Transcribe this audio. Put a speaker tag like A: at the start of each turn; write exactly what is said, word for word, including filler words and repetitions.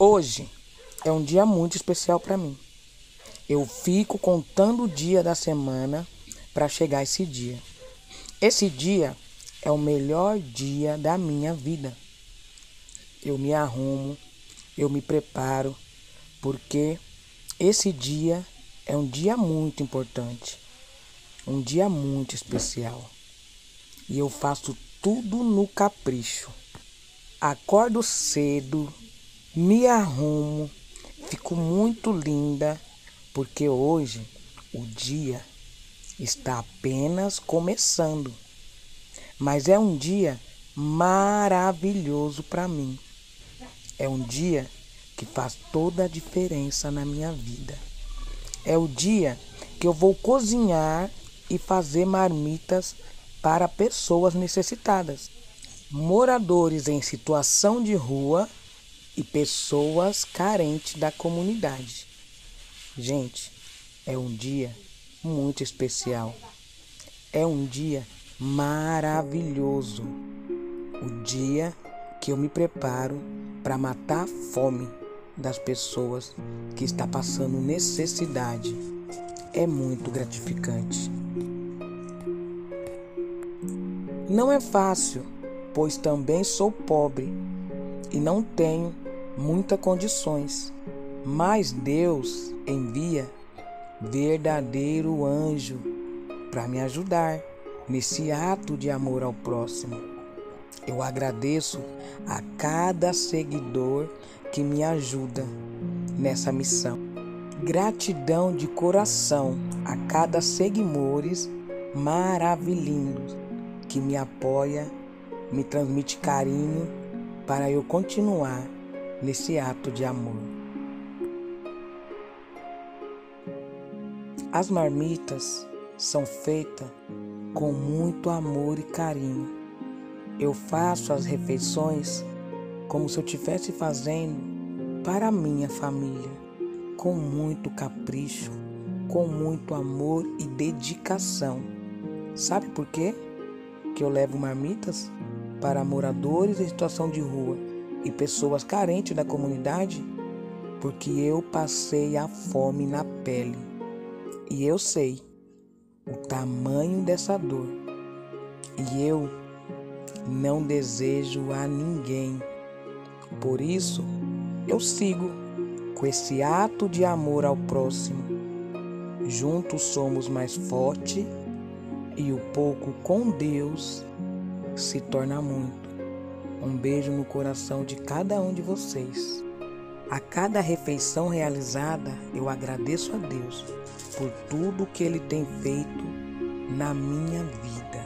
A: Hoje é um dia muito especial para mim. Eu fico contando o dia da semana para chegar esse dia. Esse dia é o melhor dia da minha vida. Eu me arrumo, eu me preparo, porque esse dia é um dia muito importante, um dia muito especial. E eu faço tudo no capricho. Acordo cedo, me arrumo, fico muito linda, porque hoje o dia está apenas começando. Mas é um dia maravilhoso para mim. É um dia que faz toda a diferença na minha vida. É o dia que eu vou cozinhar e fazer marmitas para pessoas necessitadas, moradores em situação de rua e pessoas carentes da comunidade. Gente, é um dia muito especial. É um dia maravilhoso. O dia que eu me preparo para matar a fome das pessoas que estão passando necessidade. É muito gratificante. Não é fácil, pois também sou pobre e não tenho muitas condições. Mas Deus envia verdadeiro anjo para me ajudar nesse ato de amor ao próximo. Eu agradeço a cada seguidor que me ajuda nessa missão. Gratidão de coração a cada seguidores maravilhosos que me apoia, me transmite carinho para eu continuar nesse ato de amor. As marmitas são feitas com muito amor e carinho. Eu faço as refeições como se eu estivesse fazendo para a minha família, com muito capricho, com muito amor e dedicação. Sabe por quê que eu levo marmitas para moradores em situação de rua e pessoas carentes da comunidade? Porque eu passei a fome na pele e eu sei o tamanho dessa dor e eu não desejo a ninguém. Por isso, eu sigo com esse ato de amor ao próximo. Juntos somos mais fortes e o pouco com Deus se torna muito. Um beijo no coração de cada um de vocês. A cada refeição realizada, eu agradeço a Deus por tudo que Ele tem feito na minha vida.